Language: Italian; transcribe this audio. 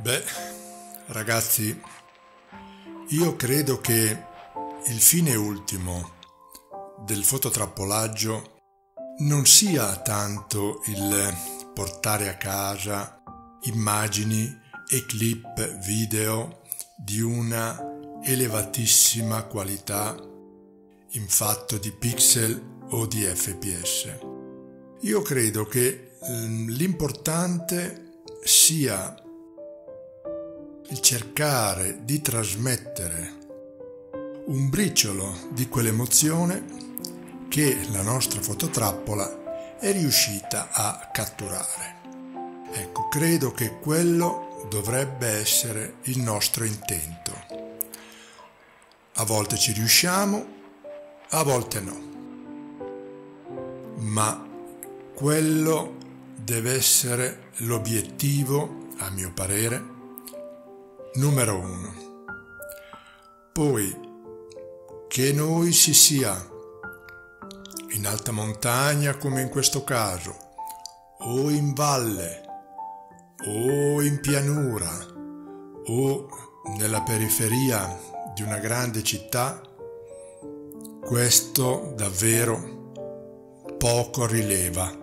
Beh, ragazzi, io credo che il fine ultimo del fototrappolaggio non sia tanto il portare a casa immagini e clip video di una elevatissima qualità in fatto di pixel o di fps. Io credo che l'importante sia il cercare di trasmettere un briciolo di quell'emozione che la nostra fototrappola è riuscita a catturare. Ecco, credo che quello dovrebbe essere il nostro intento. A volte ci riusciamo, a volte no. Ma quello deve essere l'obiettivo, a mio parere, numero uno. Poi, che noi si sia in alta montagna come in questo caso, o in valle, o in pianura, o nella periferia di una grande città, questo davvero poco rileva.